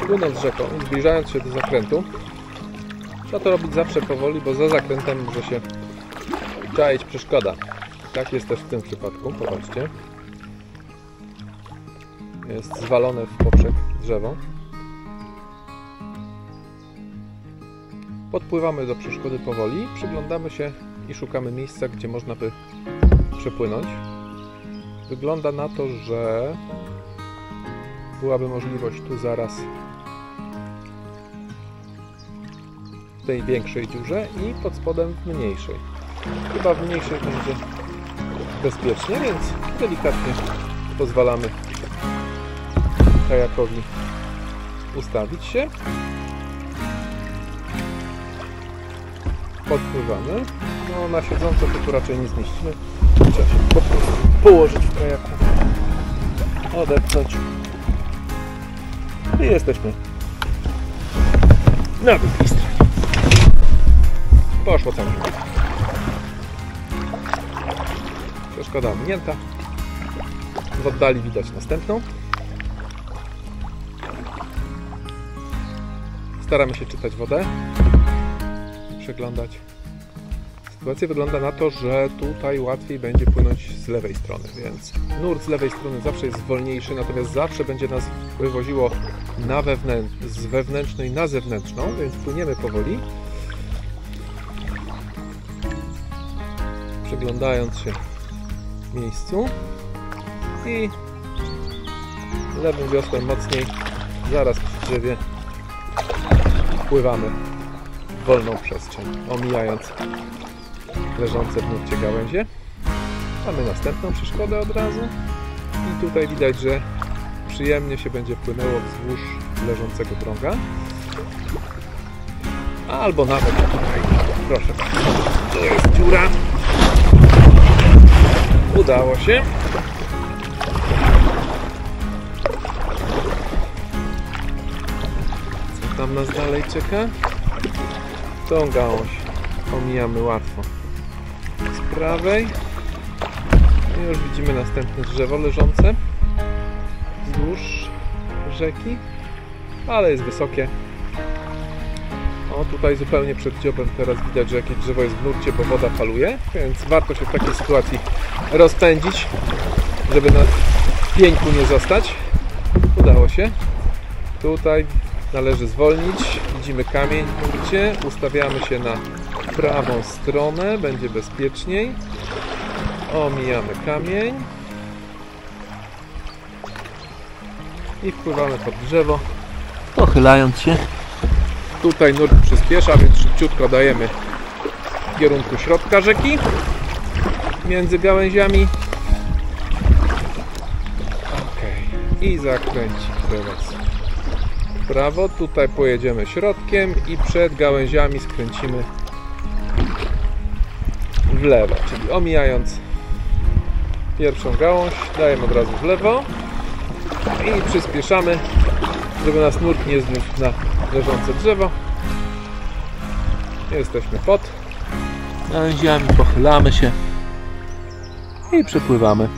Płynąc rzeką i zbliżając się do zakrętu, trzeba to robić zawsze powoli, bo za zakrętem może się czaić przeszkoda. Tak jest też w tym przypadku, popatrzcie. Jest zwalone w poprzek drzewo. Podpływamy do przeszkody powoli, przyglądamy się i szukamy miejsca, gdzie można by przepłynąć. Wygląda na to, że byłaby możliwość tu zaraz w tej większej dziurze i pod spodem w mniejszej. Chyba w mniejszej będzie bezpiecznie, więc delikatnie pozwalamy kajakowi ustawić się. Podpływamy. No na siedząco to tu raczej nie zmieścimy. Trzeba się po prostu położyć w kajaku, odepchnąć i jesteśmy na drugiej stronie. Poszło całkiem. Przeszkoda ominięta. W oddali widać następną. Staramy się czytać wodę, przeglądać. Sytuacja wygląda na to, że tutaj łatwiej będzie płynąć z lewej strony, więc nurt z lewej strony zawsze jest wolniejszy, natomiast zawsze będzie nas wywoziło z wewnętrznej na zewnętrzną, więc płyniemy powoli, przeglądając się w miejscu i lewym wiosłem mocniej, zaraz przy drzewie pływamy w wolną przestrzeń, omijając leżące w nurcie gałęzie. Mamy następną przeszkodę od razu i tutaj widać, że przyjemnie się będzie płynęło wzdłuż leżącego drąga, albo nawet tutaj, proszę bardzo, to jest dziura. Udało się. Co tam nas dalej czeka? Tą gałąź omijamy łatwo z prawej i już widzimy następne drzewo leżące wzdłuż rzeki, ale jest wysokie. O, tutaj zupełnie przed dziobem teraz widać, że jakieś drzewo jest w nurcie, bo woda faluje, więc warto się w takiej sytuacji rozpędzić, żeby na pieńku nie zostać. Udało się. Tutaj należy zwolnić. Widzimy kamień w nurcie. Ustawiamy się na prawą stronę, będzie bezpieczniej. Omijamy kamień i wpływamy pod drzewo, pochylając się. Tutaj nurt przyspiesza, więc szybciutko dajemy w kierunku środka rzeki, między gałęziami. Ok, i zakręcić teraz w prawo. Tutaj pojedziemy środkiem i przed gałęziami skręcimy w lewo, czyli omijając pierwszą gałąź, dajemy od razu w lewo i przyspieszamy, żeby nas nurt nie zniósł na leżące drzewo. Jesteśmy pod gałęziami, pochylamy się i przepływamy.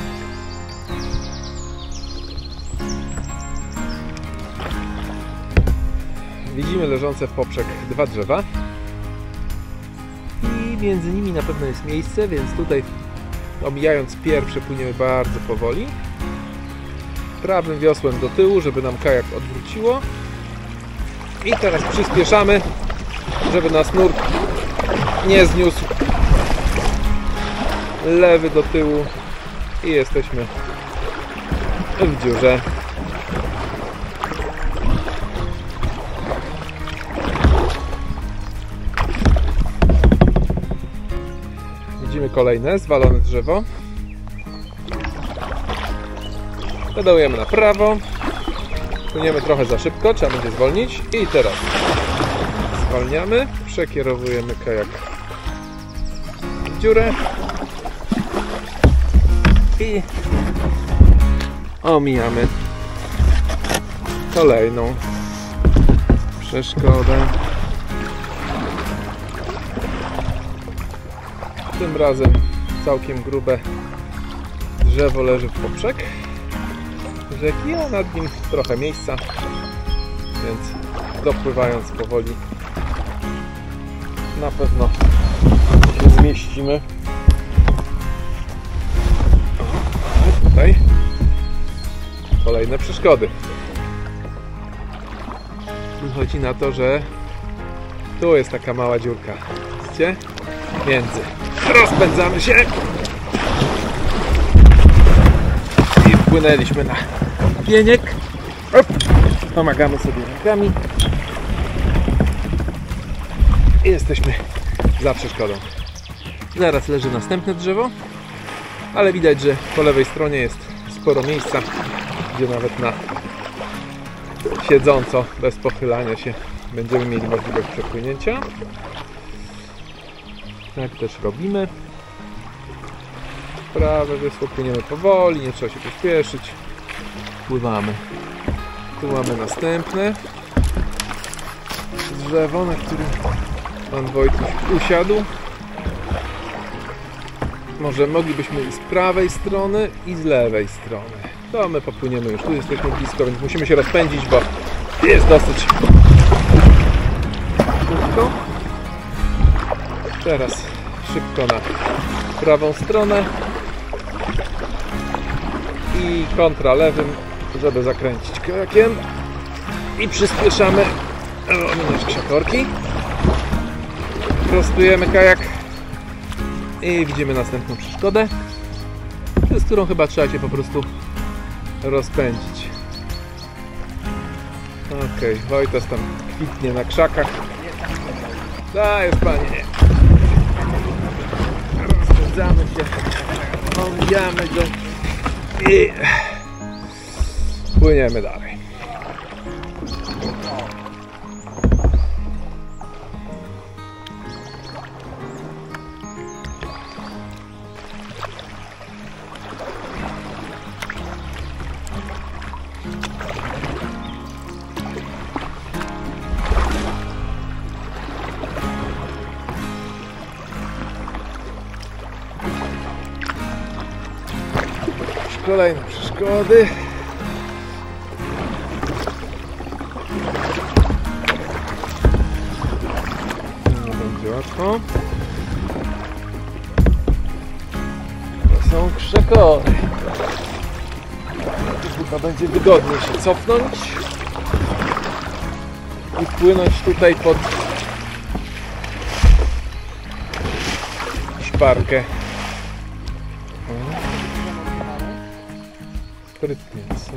Widzimy leżące w poprzek dwa drzewa i między nimi na pewno jest miejsce, więc tutaj omijając pierwsze płyniemy bardzo powoli. Prawym wiosłem do tyłu, żeby nam kajak odwróciło. I teraz przyspieszamy, żeby nas nurt nie zniósł. Lewy do tyłu i jesteśmy w dziurze. Widzimy kolejne zwalone drzewo. Pedałujemy na prawo. Płyniemy trochę za szybko, trzeba będzie zwolnić. I teraz zwalniamy, przekierowujemy kajak w dziurę i omijamy kolejną przeszkodę. Tym razem całkiem grube drzewo leży w poprzek rzeki, a nad nim trochę miejsca. więc dopływając powoli na pewno się zmieścimy. A tutaj kolejne przeszkody. Wychodzi na to, że tu jest taka mała dziurka. Widzicie? Między. Rozpędzamy się i wpłynęliśmy na pieniek. Pomagamy sobie rękami i jesteśmy za przeszkodą. Zaraz leży następne drzewo, ale widać, że po lewej stronie jest sporo miejsca, gdzie nawet na siedząco, bez pochylania się, będziemy mieli możliwość przepłynięcia. Tak też robimy. Prawe wysło, płyniemy powoli, nie trzeba się pospieszyć. Pływamy. Tu mamy następne drzewo, na którym pan Wojtuś usiadł. Może moglibyśmy i z prawej strony, i z lewej strony. To my popłyniemy już. Tu jesteśmy blisko, więc musimy się rozpędzić, bo jest dosyć krótko. Teraz szybko na prawą stronę i kontra lewym, żeby zakręcić kajakiem. I przyspieszamy, ominąć krzakorki. Prostujemy kajak i widzimy następną przeszkodę, z którą chyba trzeba się po prostu rozpędzić. Okej, Wojtas tam kwitnie na krzakach. Dajesz, panie. Rozpędzamy się, omijamy go i płyniemy dalej. Kolejne przeszkody. No, będzie łatwo. To są krzakory. Chyba będzie wygodniej się cofnąć i płynąć tutaj pod szparkę. Sprytnie, co?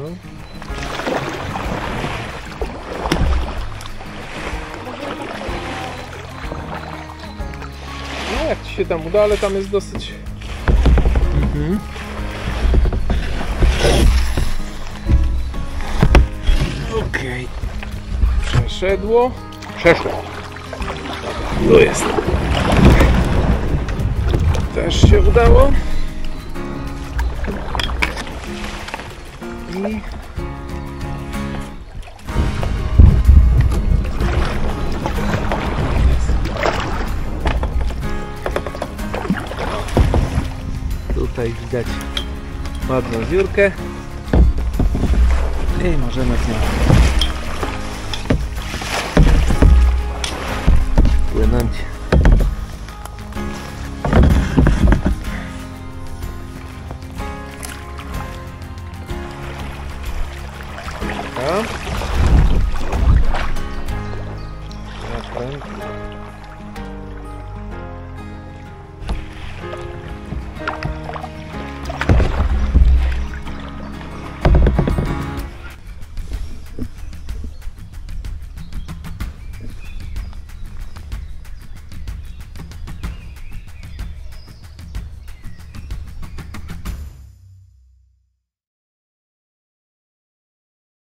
No jak ci się tam uda, ale tam jest dosyć... Okej. Przeszedło. Przeszło. Tu jest. Też się udało. I tutaj widać ładną dziurkę i możemy z nią płynąć. Zakręt.